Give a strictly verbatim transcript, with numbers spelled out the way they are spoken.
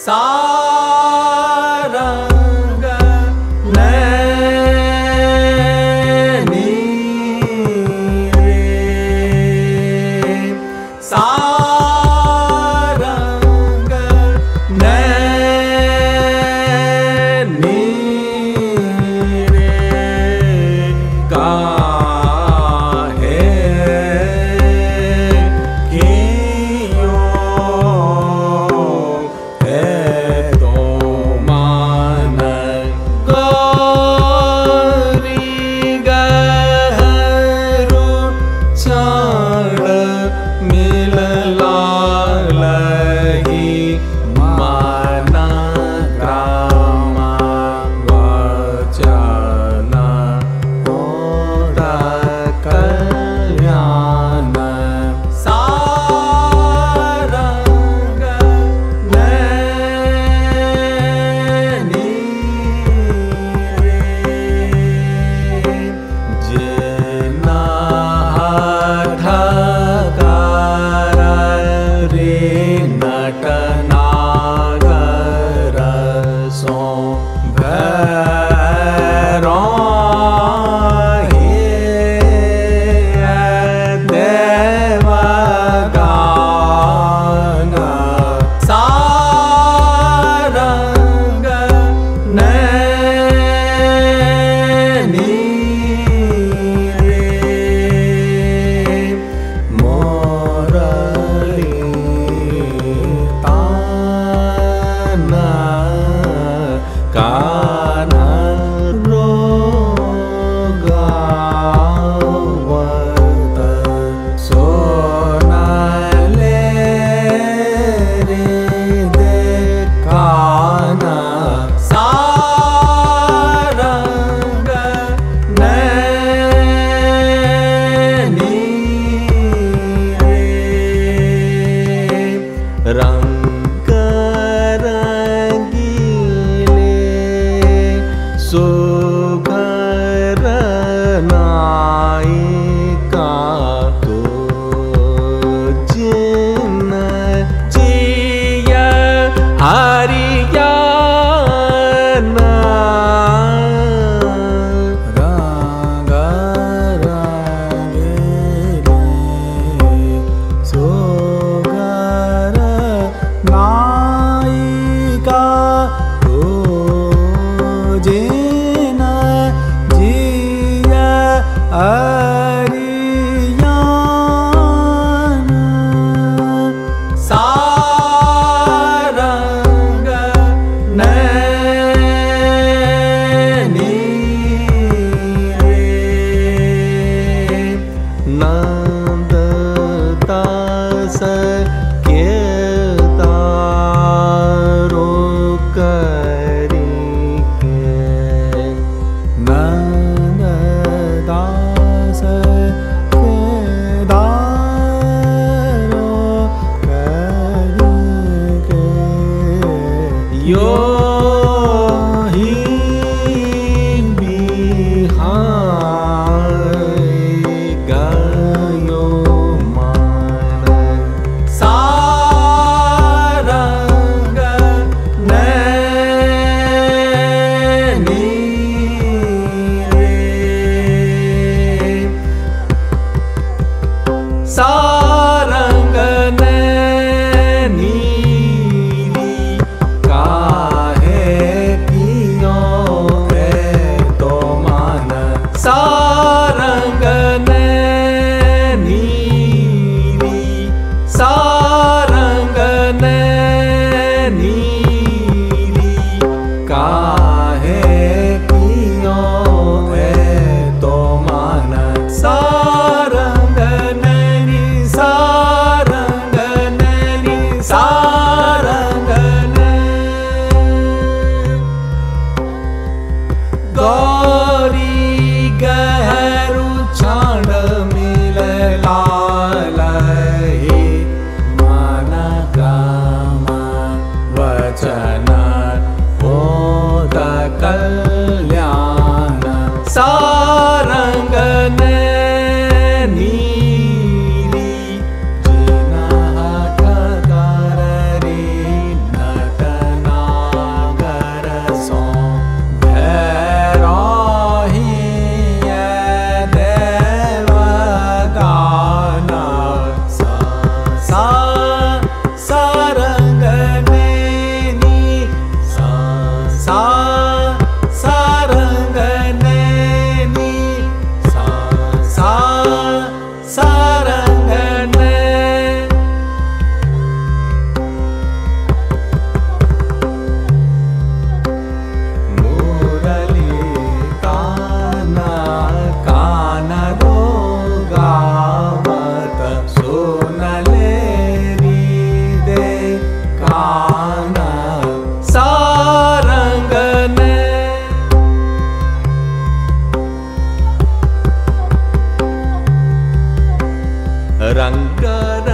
सारंग नैनी रे सारंग नैनी रे काहे कियो है तो मान गोरी गहरू छाड़ मिलला लही माना ग्रामा वचन होता कल्याण सारंग नैनी रे जेना हठकार रे नटनागर सो भैरो हे देवगान सारंग नैनी रे मोरली तान कान रोगावत सोनाले रे देखान सारंग नैनी रे रंग रंगीले सुघर नायिका तो जिन जिय हरियान रंग रंगीले सुघर नायिका तो जिन जिय हरियान सारंग नैनी रे नंद दास के तारो करी के नंद दास के दारो करी के यो ही बिहाई गयो मान सारंग नैनी रे सारंग नैनी काहे कियो है तो मान सारंग नैनी सारंग नैनी काहे कियो है तो मान सारंग नैनी रंग